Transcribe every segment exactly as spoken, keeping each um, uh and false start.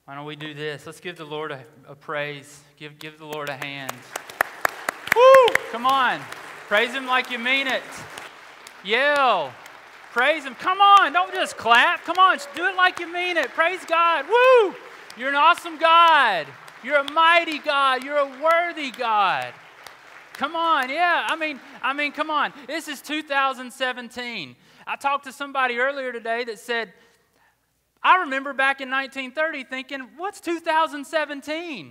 Why don't we do this? Let's give the Lord a, a praise. Give, give the Lord a hand. Woo! Come on. Praise Him like you mean it. Yell. Praise Him. Come on. Don't just clap. Come on. Do it like you mean it. Praise God. Woo! You're an awesome God. You're a mighty God. You're a worthy God. Come on. Yeah. I mean, I mean, come on. This is two thousand seventeen. I talked to somebody earlier today that said, I remember back in nineteen thirty thinking, what's two thousand seventeen?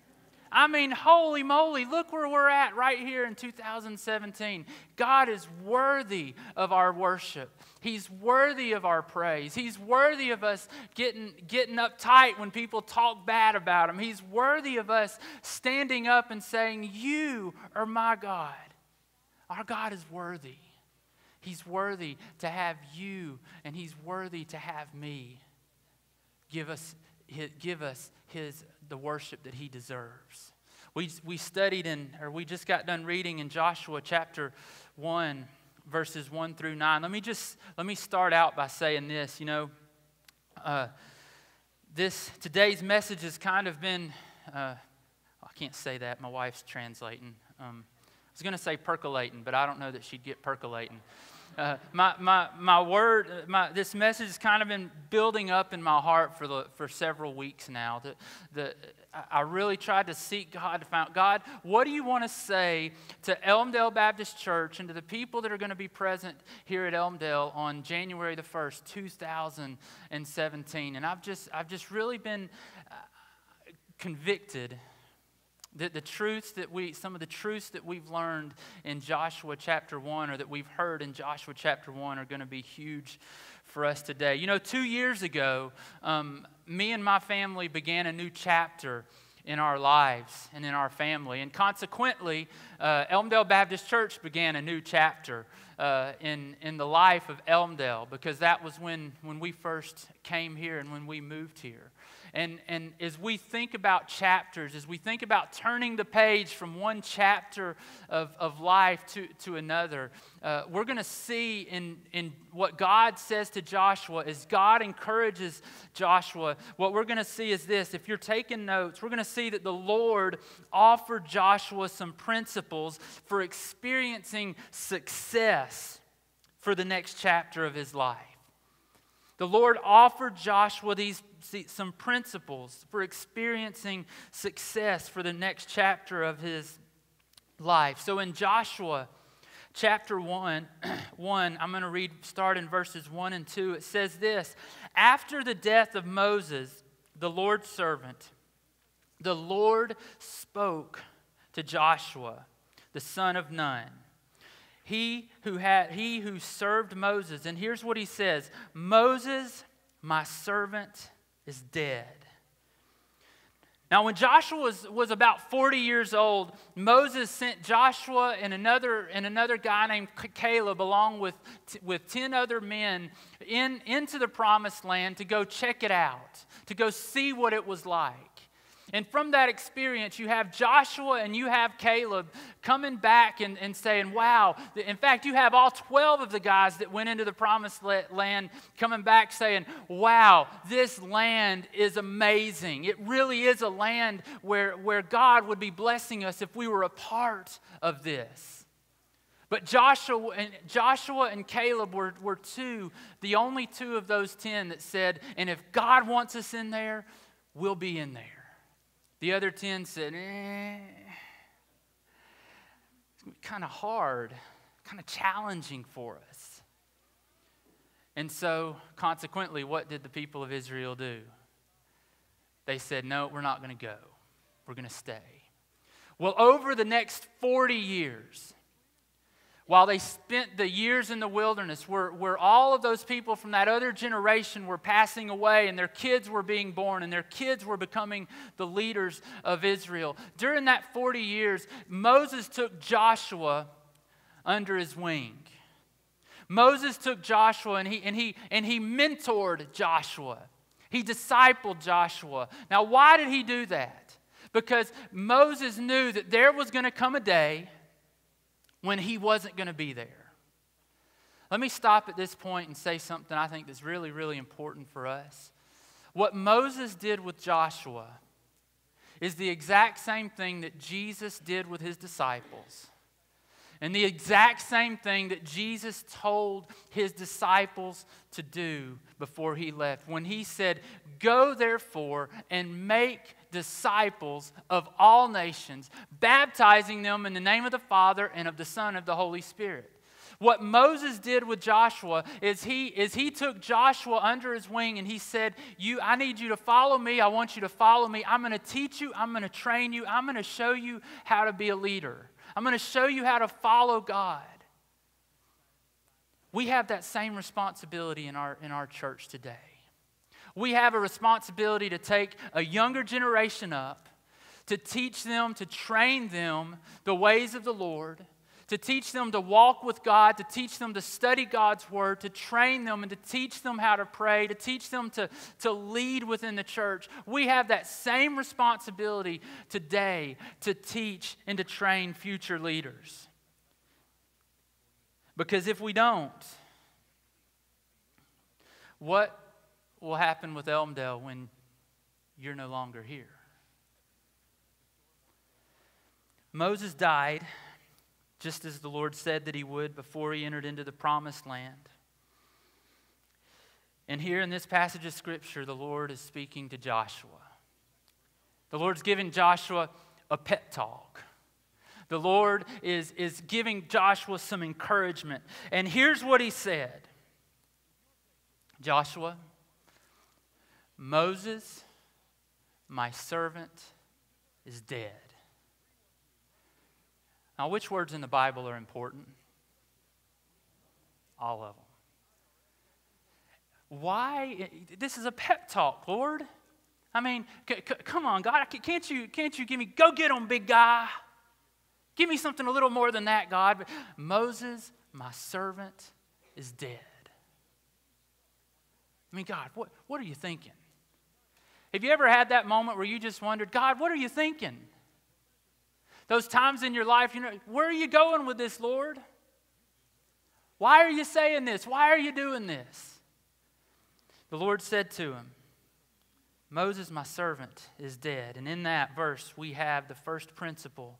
I mean, holy moly, look where we're at right here in two thousand seventeen. God is worthy of our worship. He's worthy of our praise. He's worthy of us getting, getting uptight when people talk bad about Him. He's worthy of us standing up and saying, you are my God. Our God is worthy. He's worthy to have you, and He's worthy to have me. Give us, give us his the worship that He deserves. We we studied in, or we just got done reading in Joshua chapter one, verses one through nine. Let me just let me start out by saying this. You know, uh, this today's message has kind of been. Uh, I can't say that. My wife's translating. Um, I was going to say percolating, but I don't know that she'd get percolating. Uh, my my my word, my this message has kind of been building up in my heart for the for several weeks now. The, the I really tried to seek God to find God. What do you want to say to Elmdale Baptist Church and to the people that are going to be present here at Elmdale on January the first, two thousand seventeen? And I've just I've just really been uh, convicted. The, the truths that we, some of the truths that we've learned in Joshua chapter one, or that we've heard in Joshua chapter one, are going to be huge for us today. You know, two years ago, um, me and my family began a new chapter in our lives and in our family. And consequently, uh, Elmdale Baptist Church began a new chapter uh, in, in the life of Elmdale, because that was when, when we first came here and when we moved here. And, and as we think about chapters, as we think about turning the page from one chapter of, of life to, to another, uh, we're going to see in, in what God says to Joshua, as God encourages Joshua, what we're going to see is this. If you're taking notes, we're going to see that the Lord offered Joshua some principles for experiencing success for the next chapter of his life. The Lord offered Joshua these some principles for experiencing success for the next chapter of his life. So in Joshua chapter one, one, I'm going to read, start in verses one and two. It says this: after the death of Moses, the Lord's servant, the Lord spoke to Joshua, the son of Nun. He who had he who served Moses. And here's what he says: Moses, my servant, is dead. Now, when Joshua was, was about forty years old, Moses sent Joshua and another and another guy named Caleb, along with with ten other men, in into the promised land to go check it out, to go see what it was like. And from that experience, you have Joshua and you have Caleb coming back and, and saying, wow. In fact, you have all twelve of the guys that went into the promised land coming back saying, wow, this land is amazing. It really is a land where, where God would be blessing us if we were a part of this. But Joshua and, Joshua and Caleb were, were two, the only two of those ten that said, and if God wants us in there, we'll be in there. The other ten said, eh, it's kind of hard, kind of challenging for us. And so, consequently, what did the people of Israel do? They said, no, we're not going to go. We're going to stay. Well, over the next forty years, while they spent the years in the wilderness, where, where all of those people from that other generation were passing away and their kids were being born and their kids were becoming the leaders of Israel. During that forty years, Moses took Joshua under his wing. Moses took Joshua and he, and he, and he mentored Joshua. He discipled Joshua. Now, why did he do that? Because Moses knew that there was going to come a day when he wasn't going to be there. Let me stop at this point and say something I think that's really, really important for us. What Moses did with Joshua is the exact same thing that Jesus did with his disciples. And the exact same thing that Jesus told his disciples to do before he left. When he said, "Go therefore and make disciples of all nations, baptizing them in the name of the Father and of the Son and of the Holy Spirit." What Moses did with Joshua is he, is he took Joshua under his wing and he said, "You, I need you to follow me. I want you to follow me. I'm going to teach you. I'm going to train you. I'm going to show you how to be a leader. I'm going to show you how to follow God." We have that same responsibility in our, in our church today. We have a responsibility to take a younger generation up, to teach them, to train them the ways of the Lord, to teach them to walk with God, to teach them to study God's Word, to train them and to teach them how to pray, to teach them to, to lead within the church. We have that same responsibility today to teach and to train future leaders. Because if we don't, what will happen with Elmdale when you're no longer here? Moses died just as the Lord said that he would before he entered into the promised land. And here in this passage of Scripture, the Lord is speaking to Joshua. The Lord's giving Joshua a pep talk. The Lord is, is giving Joshua some encouragement. And here's what he said. "Joshua, Moses, my servant, is dead." Now, which words in the Bible are important? All of them. Why? This is a pep talk, Lord. I mean, c- c- come on, God. Can't you, can't you give me, go get him, big guy. Give me something a little more than that, God. But Moses, my servant, is dead. I mean, God, what, what are you thinking? Have you ever had that moment where you just wondered, God, what are you thinking? Those times in your life, you know, where are you going with this, Lord? Why are you saying this? Why are you doing this? The Lord said to him, "Moses, my servant, is dead." And in that verse, we have the first principle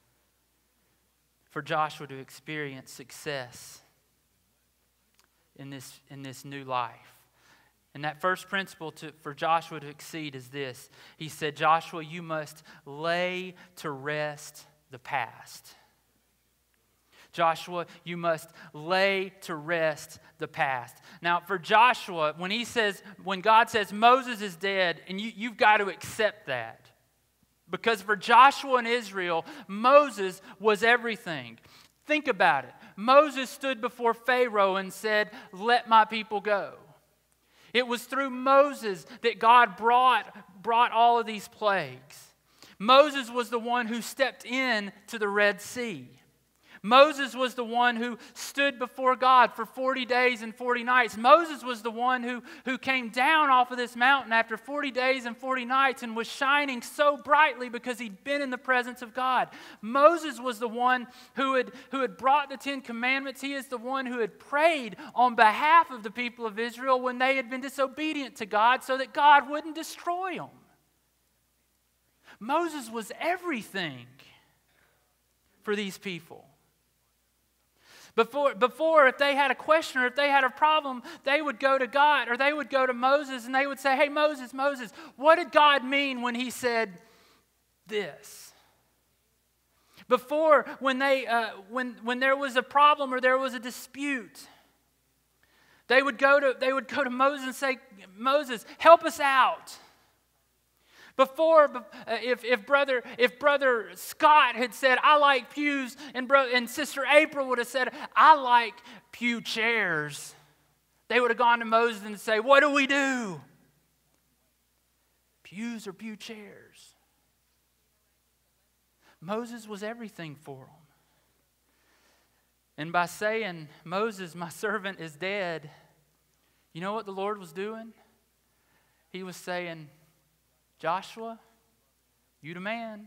for Joshua to experience success in this, in this new life. And that first principle to, for Joshua to exceed is this. He said, "Joshua, you must lay to rest the past." Joshua, you must lay to rest the past. Now, for Joshua, when he says, when God says Moses is dead, and you, you've got to accept that. Because for Joshua and Israel, Moses was everything. Think about it. Moses stood before Pharaoh and said, "Let my people go." It was through Moses that God brought, brought all of these plagues. Moses was the one who stepped in to the Red Sea. Moses was the one who stood before God for forty days and forty nights. Moses was the one who, who came down off of this mountain after forty days and forty nights and was shining so brightly because he'd been in the presence of God. Moses was the one who had, who had brought the Ten Commandments. He is the one who had prayed on behalf of the people of Israel when they had been disobedient to God so that God wouldn't destroy them. Moses was everything for these people. Before, before, if they had a question or if they had a problem, they would go to God or they would go to Moses and they would say, "Hey, Moses, Moses, what did God mean when he said this?" Before, when, they, uh, when, when there was a problem or there was a dispute, they would go to, they would go to Moses and say, "Moses, help us out." Before, if, if, brother, if Brother Scott had said, "I like pews," and, bro, and Sister April would have said, "I like pew chairs," they would have gone to Moses and say, "What do we do? Pews or pew chairs?" Moses was everything for them. And by saying, "Moses, my servant, is dead," you know what the Lord was doing? He was saying, "Joshua, you the man."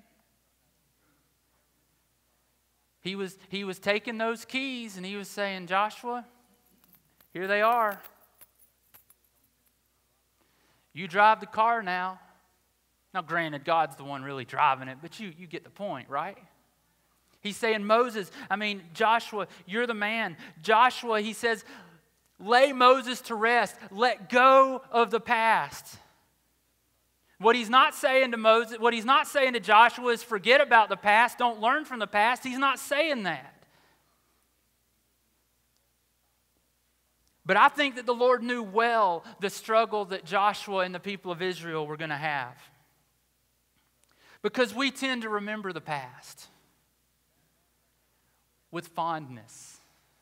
He was, he was taking those keys and he was saying, "Joshua, here they are. You drive the car now. Now, granted, God's the one really driving it, but you, you get the point, right? He's saying, Moses, I mean, Joshua, you're the man. Joshua, he says, lay Moses to rest. Let go of the past. What he's not saying to Moses, what he's not saying to Joshua is forget about the past, don't learn from the past. He's not saying that. But I think that the Lord knew well the struggle that Joshua and the people of Israel were going to have. Because we tend to remember the past with fondness.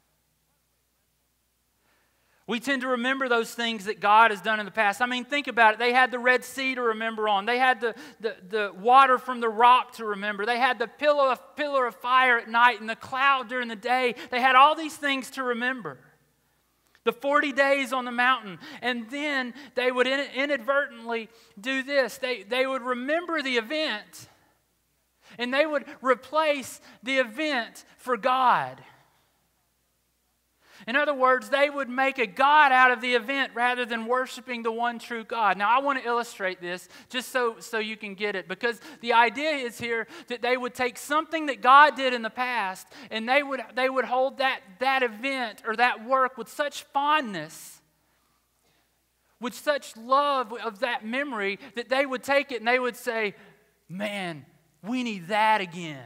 We tend to remember those things that God has done in the past. I mean, think about it. They had the Red Sea to remember on. They had the, the, the water from the rock to remember. They had the pillar of, pillar of fire at night and the cloud during the day. They had all these things to remember. The forty days on the mountain. And then they would inadvertently do this. They, they would remember the event and they would replace the event for God. In other words, they would make a God out of the event rather than worshiping the one true God. Now, I want to illustrate this just so, so you can get it, because the idea is here that they would take something that God did in the past and they would, they would hold that, that event or that work with such fondness, with such love of that memory, that they would take it and they would say, man, we need that again.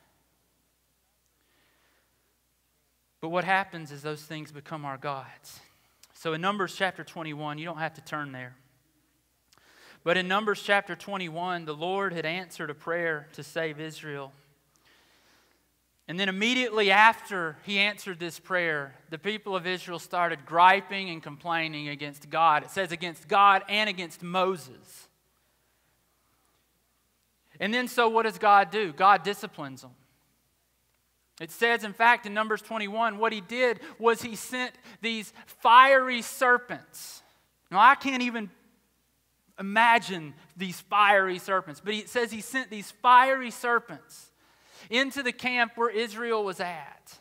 But what happens is those things become our gods. So in Numbers chapter twenty-one, you don't have to turn there. But in Numbers chapter twenty-one, the Lord had answered a prayer to save Israel. And then immediately after he answered this prayer, the people of Israel started griping and complaining against God. It says against God and against Moses. And then so what does God do? God disciplines them. It says, in fact, in Numbers twenty-one, what he did was he sent these fiery serpents. Now, I can't even imagine these fiery serpents, but it says he sent these fiery serpents into the camp where Israel was at.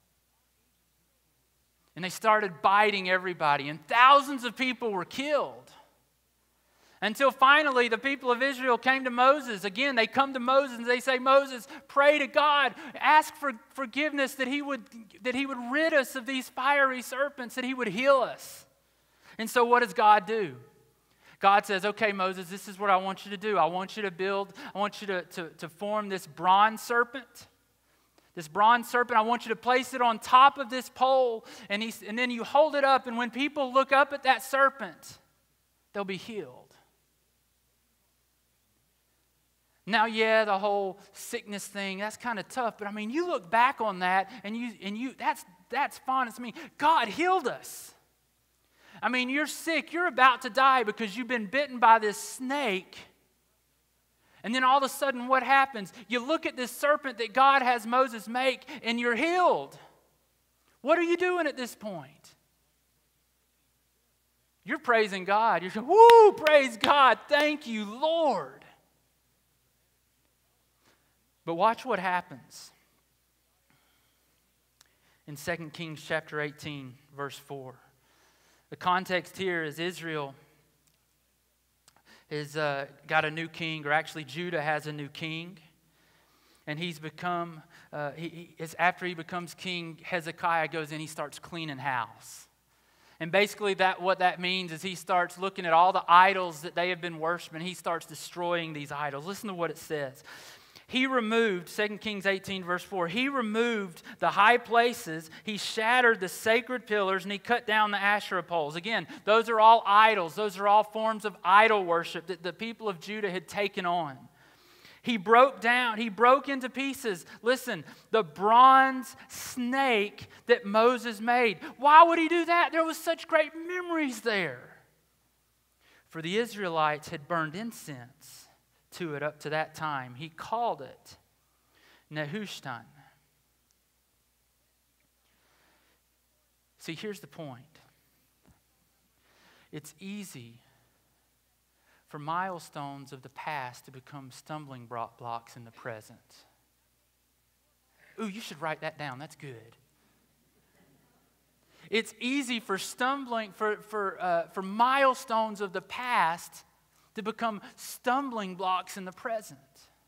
And they started biting everybody, and thousands of people were killed. Until finally the people of Israel came to Moses. Again, they come to Moses and they say, Moses, pray to God. Ask for forgiveness that he would, that he would rid us of these fiery serpents, that he would heal us. And so what does God do? God says, okay, Moses, this is what I want you to do. I want you to build, I want you to, to, to form this bronze serpent. This bronze serpent, I want you to place it on top of this pole. And, he, and then you hold it up, and when people look up at that serpent, they'll be healed. Now, yeah, the whole sickness thing, that's kind of tough. But I mean, you look back on that and you and you that's that's fun. I mean, God healed us. I mean, you're sick, you're about to die because you've been bitten by this snake. And then all of a sudden, what happens? You look at this serpent that God has Moses make, and you're healed. What are you doing at this point? You're praising God. You're saying, woo, praise God. Thank you, Lord. But watch what happens in Second Kings chapter eighteen, verse four. The context here is Israel has uh, got a new king, or actually Judah has a new king. And he's become, uh, he, he is, after he becomes king, Hezekiah goes in, he starts cleaning house. And basically that what that means is he starts looking at all the idols that they have been worshiping. He starts destroying these idols. Listen to what it says. He removed, Second Kings eighteen, verse four, he removed the high places, he shattered the sacred pillars, and he cut down the Asherah poles. Again, those are all idols. Those are all forms of idol worship that the people of Judah had taken on. He broke down, he broke into pieces, listen, the bronze snake that Moses made. Why would he do that? There was such great memories there. For the Israelites had burned incense to it up to that time. He called it Nehushtan. See, here's the point. It's easy for milestones of the past to become stumbling blocks in the present. Ooh, you should write that down. That's good. It's easy for stumbling, for, for, uh, for milestones of the past to become stumbling blocks in the present.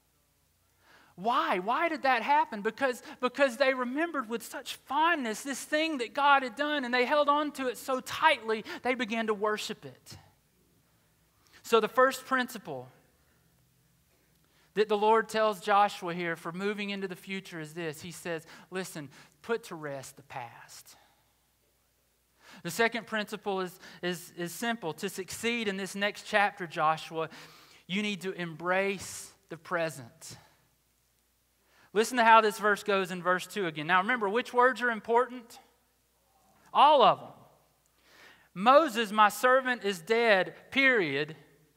Why? Why did that happen? Because, because they remembered with such fondness this thing that God had done, and they held on to it so tightly, they began to worship it. So the first principle that the Lord tells Joshua here for moving into the future is this. He says, listen, put to rest the past. The second principle is, is, is simple. To succeed in this next chapter, Joshua, you need to embrace the present. Listen to how this verse goes in verse two again. Now remember, which words are important? All of them. Moses, my servant, is dead, period.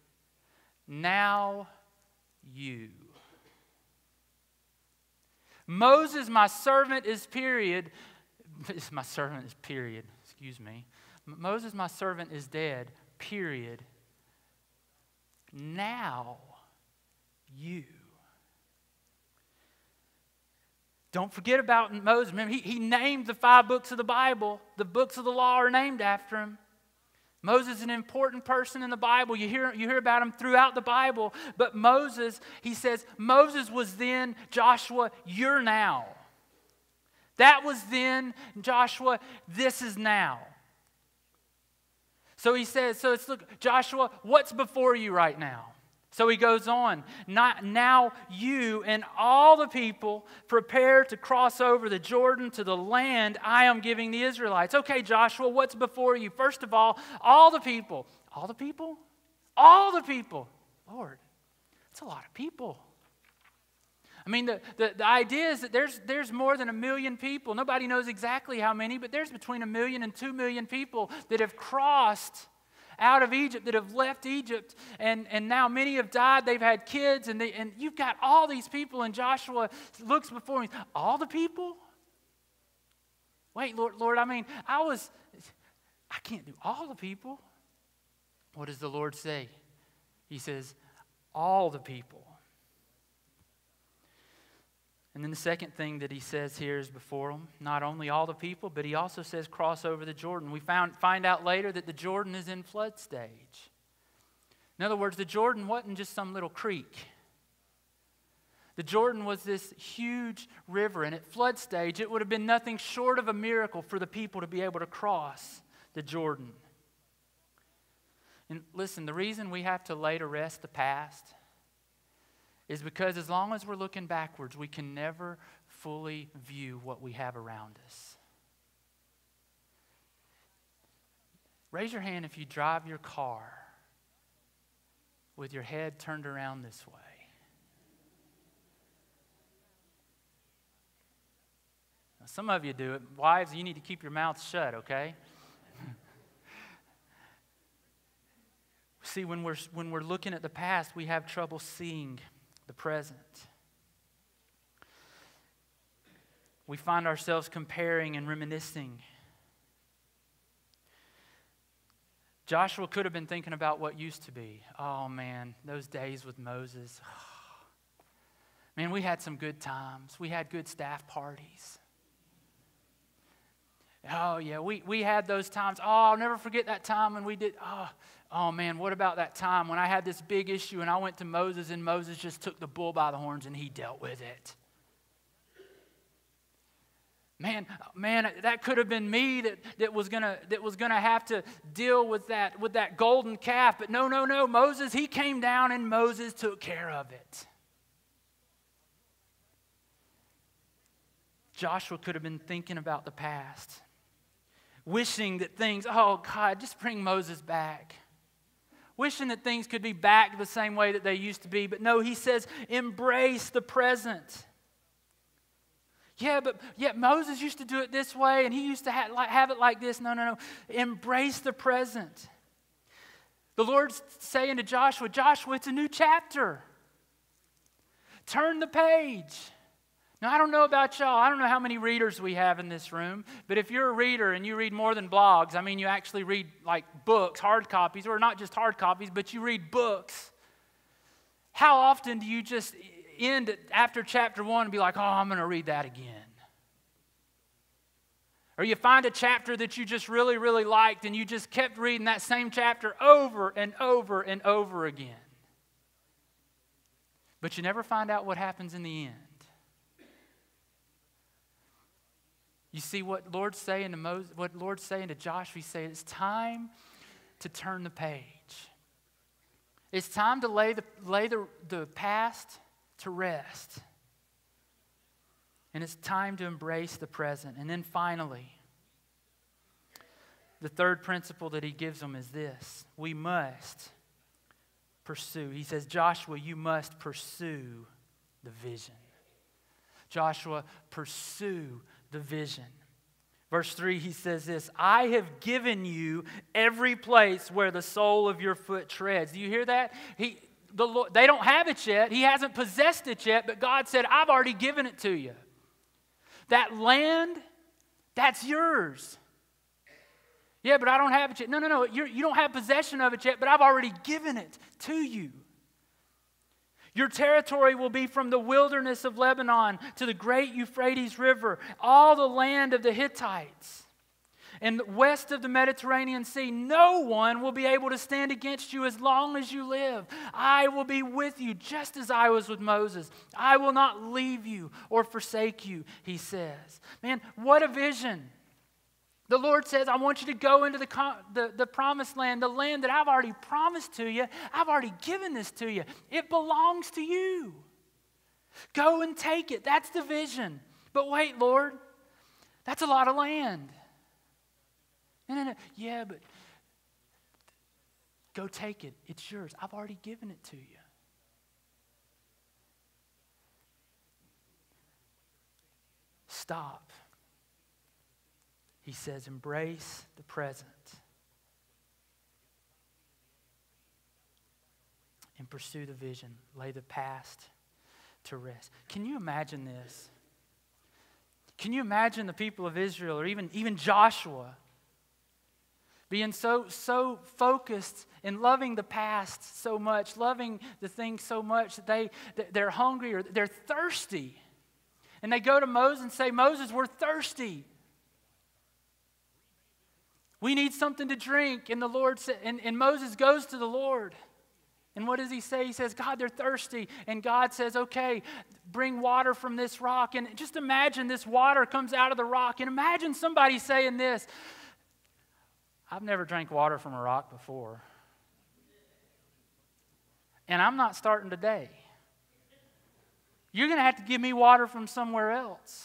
Now you. Moses, my servant, is period. My servant is period. Excuse me. Moses, my servant, is dead, period. Now you. Don't forget about Moses. Remember, he, he named the five books of the Bible. The books of the law are named after him. Moses is an important person in the Bible. You hear, you hear about him throughout the Bible. But Moses, he says, Moses was then, Joshua, you're now. That was then, Joshua, this is now. So he says, so it's look, Joshua, what's before you right now? So he goes on, Not, now you and all the people prepare to cross over the Jordan to the land I am giving the Israelites. Okay, Joshua, what's before you? First of all, all the people. All the people? All the people. Lord, that's a lot of people. I mean, the, the, the idea is that there's, there's more than a million people. Nobody knows exactly how many, but there's between a million and two million people that have crossed out of Egypt, that have left Egypt, and, and now many have died. They've had kids, and, they, and you've got all these people, and Joshua looks before him. All the people? Wait, Lord, Lord, I mean, I was, I can't do all the people. What does the Lord say? He says, all the people. And then the second thing that he says here is before them, not only all the people, but he also says cross over the Jordan. We found, find out later that the Jordan is in flood stage. In other words, the Jordan wasn't just some little creek. The Jordan was this huge river, and at flood stage, it would have been nothing short of a miracle for the people to be able to cross the Jordan. And listen, the reason we have to lay to rest the past is because as long as we're looking backwards, we can never fully view what we have around us. Raise your hand if you drive your car with your head turned around this way. Now, some of you do it. Wives, you need to keep your mouths shut, okay? See, when we're, when we're looking at the past, we have trouble seeing the present. We find ourselves comparing and reminiscing. Joshua could have been thinking about what used to be. Oh man, those days with Moses. Man, we had some good times. We had good staff parties. Oh yeah, we, we had those times. Oh, I'll never forget that time when we did, oh, oh man, what about that time when I had this big issue and I went to Moses and Moses just took the bull by the horns and he dealt with it. Man, man, that could have been me that, that was gonna that was gonna have to deal with that with that golden calf. But no, no, no, Moses, he came down and Moses took care of it. Joshua could have been thinking about the past, wishing that things, oh God, just bring Moses back. Wishing that things could be back the same way that they used to be. But no, he says, embrace the present. Yeah, but yeah, Moses used to do it this way, and he used to have, like, have it like this. No, no, no. Embrace the present. The Lord's saying to Joshua, Joshua, it's a new chapter. Turn the page. Now, I don't know about y'all. I don't know how many readers we have in this room. But if you're a reader and you read more than blogs, I mean, you actually read like books, hard copies, or not just hard copies, but you read books. How often do you just end after chapter one and be like, oh, I'm going to read that again? Or you find a chapter that you just really, really liked and you just kept reading that same chapter over and over and over again. But you never find out what happens in the end. You see what Lord's saying to Moses, what Lord's saying to Joshua, He's saying it's time to turn the page. It's time to lay the, lay the, the past to rest. And it's time to embrace the present. And then finally, the third principle that He gives them is this. We must pursue. He says, Joshua, you must pursue the vision. Joshua, pursue the vision. Verse three, he says this, I have given you every place where the sole of your foot treads. Do you hear that? He, the Lord, they don't have it yet. He hasn't possessed it yet, but God said, I've already given it to you. That land, that's yours. Yeah, but I don't have it yet. No, no, no. You're, you don't have possession of it yet, but I've already given it to you. Your territory will be from the wilderness of Lebanon to the great Euphrates River, all the land of the Hittites. And west of the Mediterranean Sea, no one will be able to stand against you as long as you live. I will be with you just as I was with Moses. I will not leave you or forsake you, he says. Man, what a vision. The Lord says, I want you to go into the, the, the promised land, the land that I've already promised to you. I've already given this to you. It belongs to you. Go and take it. That's the vision. But wait, Lord, that's a lot of land. No, no, no. Yeah, but go take it. It's yours. I've already given it to you. Stop. He says, embrace the present and pursue the vision. Lay the past to rest. Can you imagine this? Can you imagine the people of Israel, or even, even Joshua, being so, so focused in loving the past so much, loving the things so much that they, they're hungry or they're thirsty. And they go to Moses and say, Moses, we're thirsty. We need something to drink. And the Lord sa- and, and Moses goes to the Lord. And what does he say? He says, God, they're thirsty. And God says, okay, bring water from this rock. And just imagine this water comes out of the rock. And imagine somebody saying this, I've never drank water from a rock before. And I'm not starting today. You're going to have to give me water from somewhere else.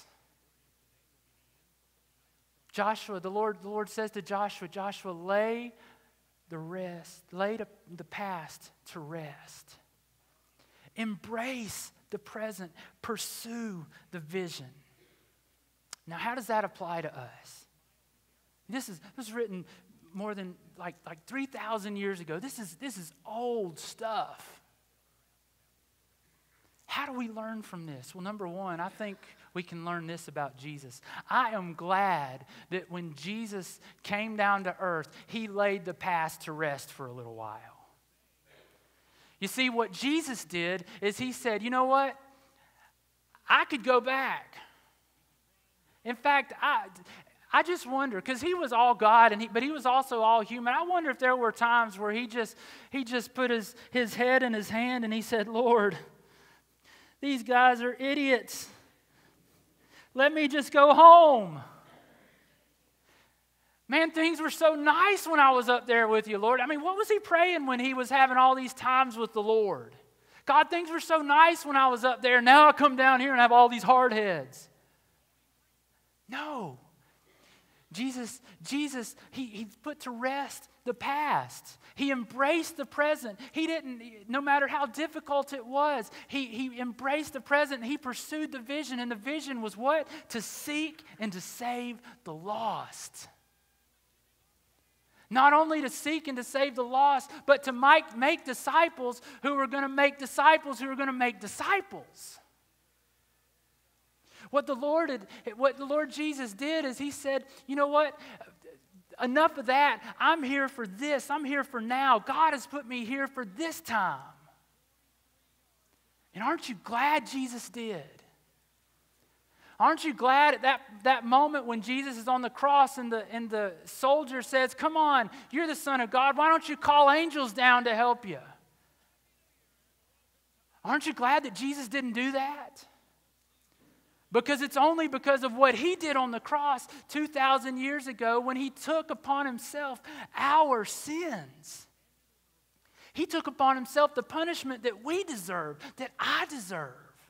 Joshua, the Lord, the Lord says to Joshua, Joshua, lay the rest, lay the, the past to rest. Embrace the present. Pursue the vision. Now, how does that apply to us? This is this was written more than like, like three thousand years ago. This is, this is old stuff. How do we learn from this? Well, number one, I think we can learn this about Jesus. I am glad that when Jesus came down to earth, he laid the past to rest for a little while. You see, what Jesus did is he said, you know what? I could go back. In fact, I... I just wonder, because he was all God, and he, but he was also all human. I wonder if there were times where he just he just put his, his head in his hand and he said, Lord, these guys are idiots. Let me just go home. Man, things were so nice when I was up there with you, Lord. I mean, what was he praying when he was having all these times with the Lord? God, things were so nice when I was up there. Now I come down here and have all these hard heads. No. Jesus, Jesus, he, he put to rest the past. He embraced the present. He didn't, no matter how difficult it was, he, he embraced the present. He pursued the vision, and the vision was what? To seek and to save the lost. Not only to seek and to save the lost, but to make, make disciples who are going to make disciples who are going to make disciples. What the Lord had, what the Lord Jesus did is he said, you know what? Enough of that. I'm here for this. I'm here for now. God has put me here for this time. And aren't you glad Jesus did? Aren't you glad at that, that moment when Jesus is on the cross and the, and the soldier says, come on, you're the Son of God. Why don't you call angels down to help you? Aren't you glad that Jesus didn't do that? Because it's only because of what he did on the cross two thousand years ago when he took upon himself our sins. He took upon himself the punishment that we deserve, that I deserve.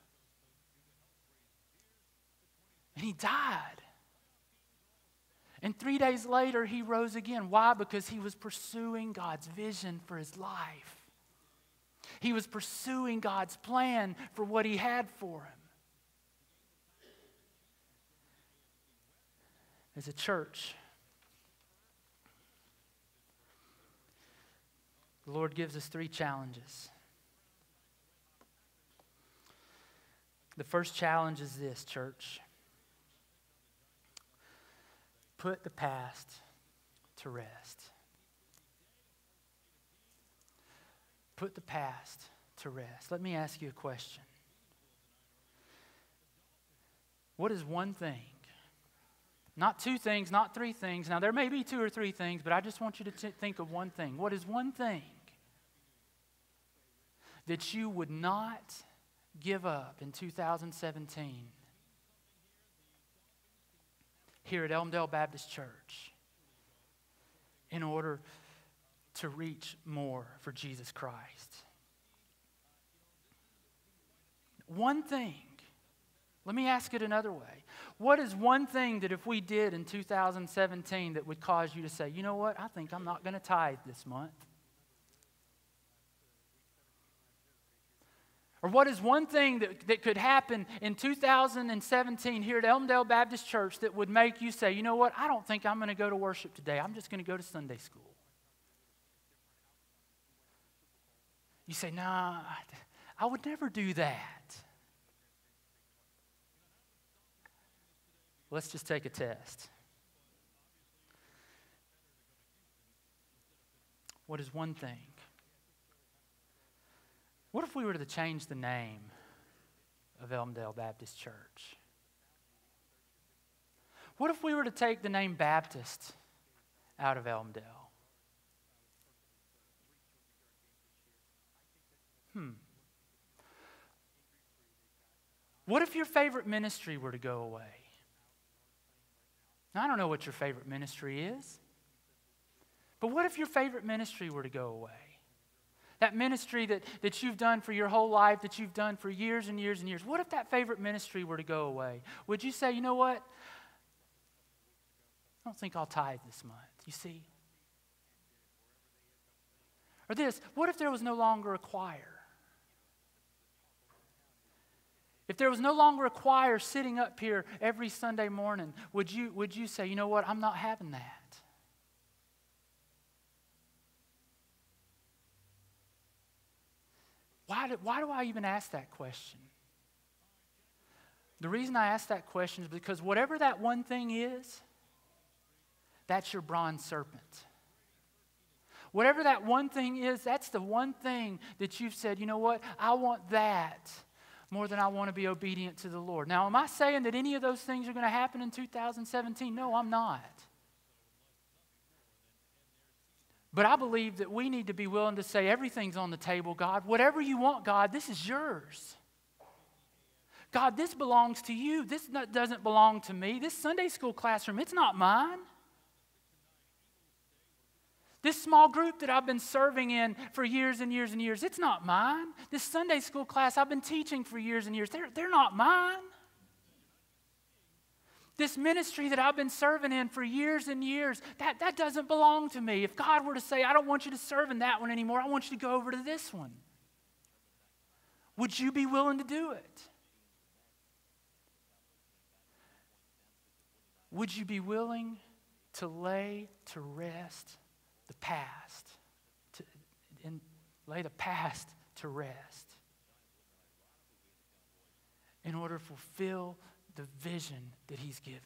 And he died. And three days later, he rose again. Why? Because he was pursuing God's vision for his life. He was pursuing God's plan for what he had for him. As a church, the Lord gives us three challenges. The first challenge is this, church. Put the past to rest. Put the past to rest. Let me ask you a question. What is one thing? Not two things, not three things. Now, there may be two or three things, but I just want you to t- think of one thing. What is one thing that you would not give up in two thousand seventeen here at Elmdale Baptist Church in order to reach more for Jesus Christ? One thing. Let me ask it another way. What is one thing that if we did in two thousand seventeen that would cause you to say, you know what, I think I'm not going to tithe this month? Or what is one thing that, that could happen in two thousand seventeen here at Elmdale Baptist Church that would make you say, you know what, I don't think I'm going to go to worship today. I'm just going to go to Sunday school. You say, nah, I would never do that. Let's just take a test. What is one thing? What if we were to change the name of Elmdale Baptist Church? What if we were to take the name Baptist out of Elmdale? Hmm. What if your favorite ministry were to go away? Now, I don't know what your favorite ministry is, but what if your favorite ministry were to go away? That ministry that, that you've done for your whole life, that you've done for years and years and years. What if that favorite ministry were to go away? Would you say, you know what? I don't think I'll tithe this month, you see? Or this, what if there was no longer a choir? If there was no longer a choir sitting up here every Sunday morning, would you, would you say, you know what, I'm not having that? Why do, why do I even ask that question? The reason I ask that question is because whatever that one thing is, that's your bronze serpent. Whatever that one thing is, that's the one thing that you've said, you know what, I want that more than I want to be obedient to the Lord. Now, am I saying that any of those things are going to happen in two thousand seventeen? No, I'm not. But I believe that we need to be willing to say everything's on the table, God. Whatever you want, God, this is yours. God, this belongs to you. This doesn't belong to me. This Sunday school classroom, it's not mine. This small group that I've been serving in for years and years and years, it's not mine. This Sunday school class I've been teaching for years and years, they're, they're not mine. This ministry that I've been serving in for years and years, that, that doesn't belong to me. If God were to say, I don't want you to serve in that one anymore, I want you to go over to this one, would you be willing to do it? Would you be willing to lay to rest the past, to, and lay the past to rest in order to fulfill the vision that He's given?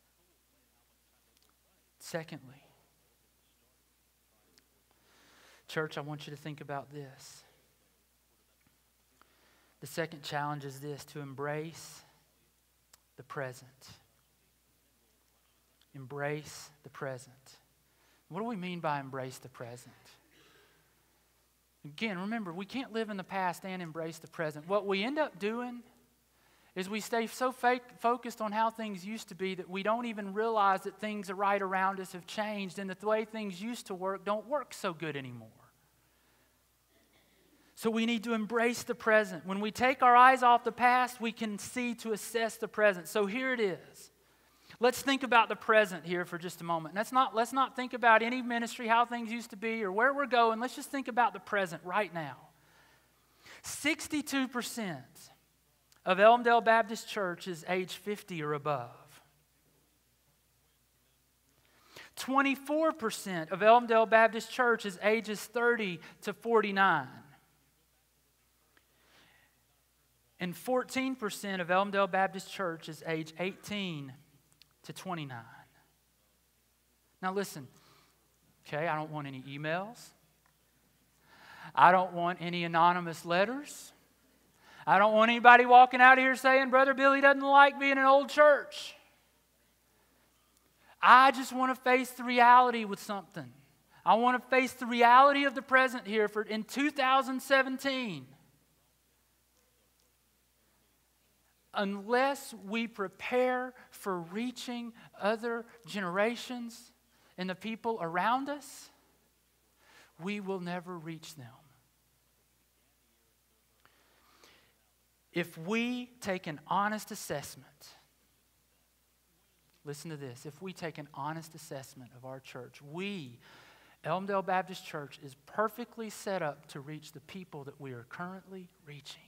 Secondly, Church, I want you to think about this. The second challenge is this, to embrace the present. Embrace the present. What do we mean by embrace the present? Again, remember, we can't live in the past and embrace the present. What we end up doing is we stay so fake, focused on how things used to be that we don't even realize that things right around us have changed and that the way things used to work don't work so good anymore. So we need to embrace the present. When we take our eyes off the past, we can see to assess the present. So here it is. Let's think about the present here for just a moment. Let's not, let's not think about any ministry, how things used to be, or where we're going. Let's just think about the present right now. sixty-two percent of Elmdale Baptist Church is age fifty or above. twenty-four percent of Elmdale Baptist Church is ages thirty to forty-nine. And fourteen percent of Elmdale Baptist Church is age eighteen to twenty-nine. Now listen, okay, I don't want any emails. I don't want any anonymous letters. I don't want anybody walking out of here saying, Brother Billy doesn't like being in an old church. I just want to face the reality with something. I want to face the reality of the present here for in two thousand seventeen. Unless we prepare for reaching other generations and the people around us, we will never reach them. If we take an honest assessment, listen to this, if we take an honest assessment of our church, we, Elmdale Baptist Church, is perfectly set up to reach the people that we are currently reaching.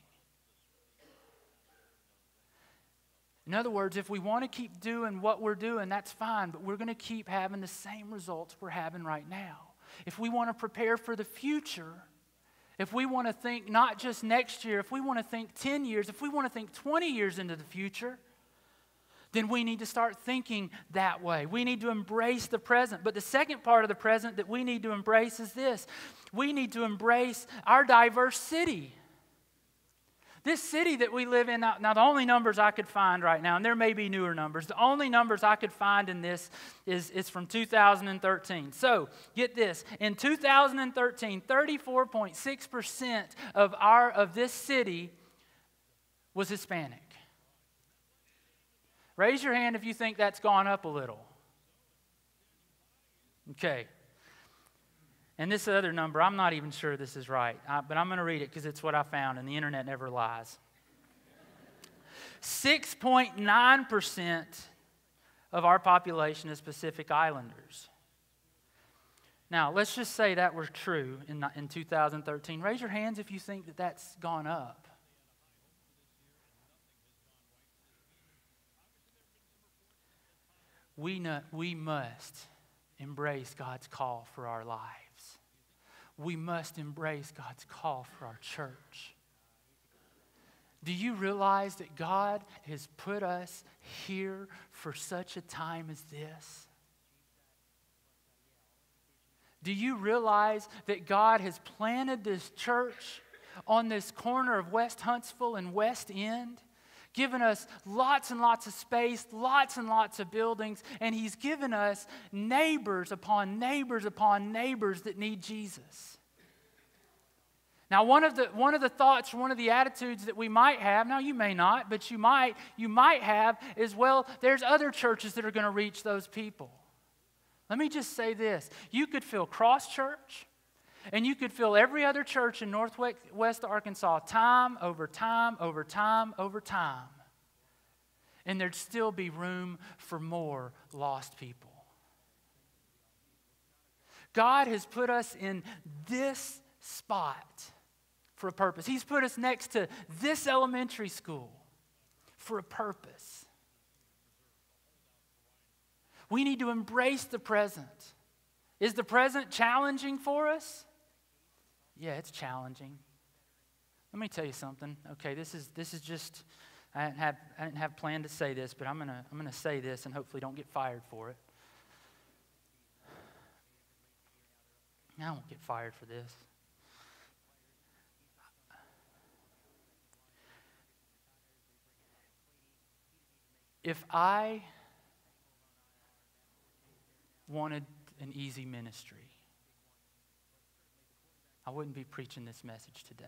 In other words, if we want to keep doing what we're doing, that's fine, but we're going to keep having the same results we're having right now. If we want to prepare for the future, if we want to think not just next year, if we want to think ten years, if we want to think twenty years into the future, then we need to start thinking that way. We need to embrace the present. But the second part of the present that we need to embrace is this. We need to embrace our diverse city. This city that we live in, now, now the only numbers I could find right now, and there may be newer numbers, the only numbers I could find in this is, is from two thousand thirteen. So, get this, in two thousand thirteen, thirty-four point six percent of, our, of this city was Hispanic. Raise your hand if you think that's gone up a little. Okay. And this other number, I'm not even sure this is right, uh, but I'm going to read it because it's what I found, and the internet never lies. six point nine percent of our population is Pacific Islanders. Now, let's just say that were true in, in two thousand thirteen. Raise your hands if you think that that's gone up. We, know, we must embrace God's call for our lives. We must embrace God's call for our church. Do you realize that God has put us here for such a time as this? Do you realize that God has planted this church on this corner of West Huntsville and West End? Given us lots and lots of space, lots and lots of buildings, and He's given us neighbors upon neighbors upon neighbors that need Jesus. Now, one of the one of the thoughts, one of the attitudes that we might have, now you may not, but you might, you might have is, well, there's other churches that are going to reach those people. Let me just say this. You could fill Cross Church, and you could fill every other church in Northwest Arkansas time over time over time over time. And there'd still be room for more lost people. God has put us in this spot for a purpose. He's put us next to this elementary school for a purpose. We need to embrace the present. Is the present challenging for us? Yeah, it's challenging. Let me tell you something. Okay, this is this is just I didn't have I didn't have planned to say this, but I'm gonna I'm gonna say this and hopefully don't get fired for it. I won't get fired for this. If I wanted an easy ministry, I wouldn't be preaching this message today.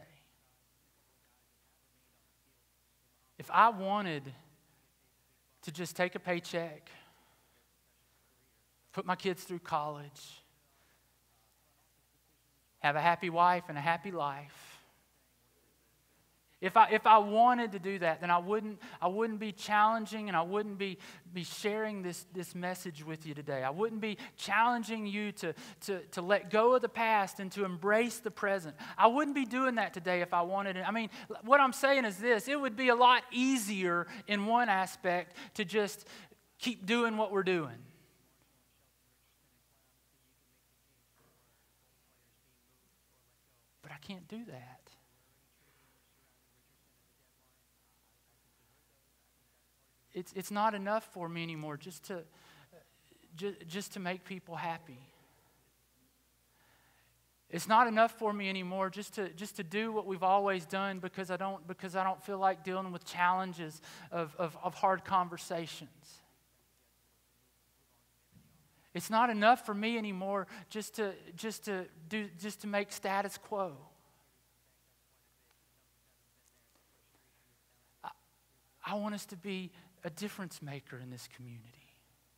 If I wanted to just take a paycheck, put my kids through college, have a happy wife and a happy life, If I if I wanted to do that, then I wouldn't I wouldn't be challenging and I wouldn't be, be sharing this, this message with you today. I wouldn't be challenging you to, to, to let go of the past and to embrace the present. I wouldn't be doing that today if I wanted it. I mean, what I'm saying is this: it would be a lot easier in one aspect to just keep doing what we're doing. But I can't do that. It's, it's not enough for me anymore just to, just, just to make people happy. It's not enough for me anymore just to, just to do what we've always done because I don't, because I don't feel like dealing with challenges of, of, of hard conversations. It's not enough for me anymore just to, just to, do, just to make status quo. I, I want us to be a difference maker in this community.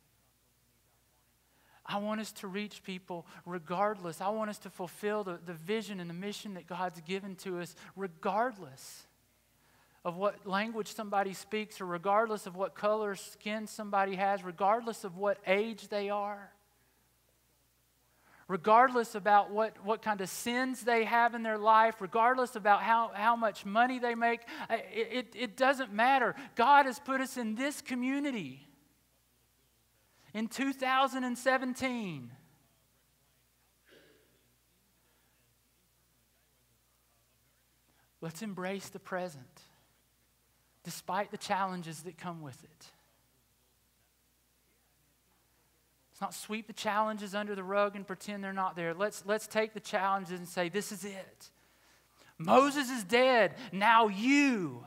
I want us to reach people regardless. I want us to fulfill the, the vision and the mission that God's given to us regardless of what language somebody speaks or regardless of what color skin somebody has, regardless of what age they are, regardless about what, what kind of sins they have in their life, regardless about how, how much money they make. It, it, it doesn't matter. God has put us in this community in two thousand seventeen. Let's embrace the present, despite the challenges that come with it. Let's not sweep the challenges under the rug and pretend they're not there. Let's, let's take the challenges and say, this is it. Moses is dead. Now you.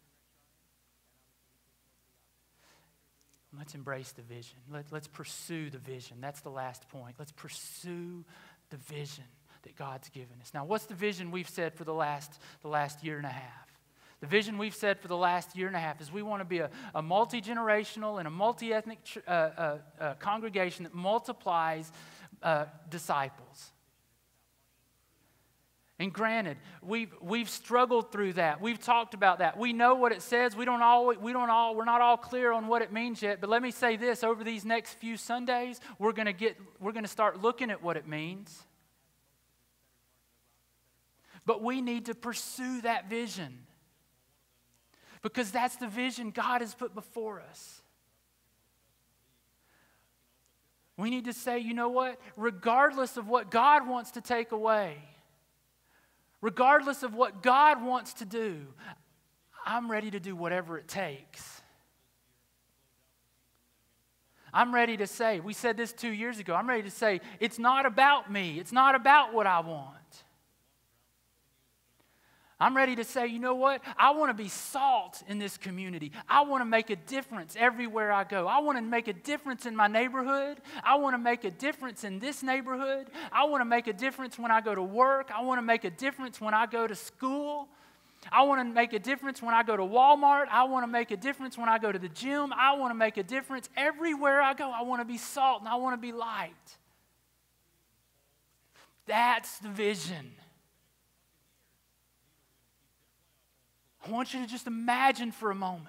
Let's embrace the vision. Let, let's pursue the vision. That's the last point. Let's pursue the vision that God's given us. Now, what's the vision we've said for the last, the last year and a half? The vision we've said for the last year and a half is we want to be a, a multi-generational and a multi-ethnic uh, uh, uh, congregation that multiplies uh, disciples. And granted, we've, we've struggled through that. We've talked about that. We know what it says. We don't all, we don't all, we're not all clear on what it means yet. But let me say this, over these next few Sundays, we're going to get, we're going to start looking at what it means. But we need to pursue that vision. Because that's the vision God has put before us. We need to say, you know what? Regardless of what God wants to take away, regardless of what God wants to do, I'm ready to do whatever it takes. I'm ready to say, we said this two years ago, I'm ready to say, it's not about me. It's not about what I want. I'm ready to say, you know what? I want to be salt in this community. I want to make a difference everywhere I go. I want to make a difference in my neighborhood. I want to make a difference in this neighborhood. I want to make a difference when I go to work. I want to make a difference when I go to school. I want to make a difference when I go to Walmart. I want to make a difference when I go to the gym. I want to make a difference everywhere I go. I want to be salt and I want to be light. That's the vision. I want you to just imagine for a moment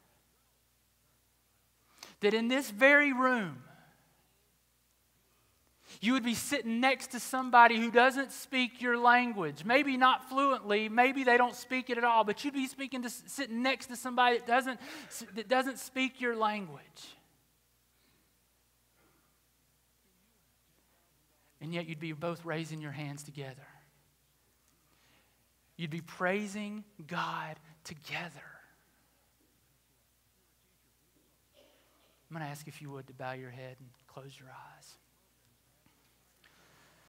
that in this very room, you would be sitting next to somebody who doesn't speak your language. Maybe not fluently, maybe they don't speak it at all, but you'd be speaking to, sitting next to somebody that doesn't, that doesn't speak your language. And yet you'd be both raising your hands together. You'd be praising God together. I'm going to ask if you would to bow your head and close your eyes.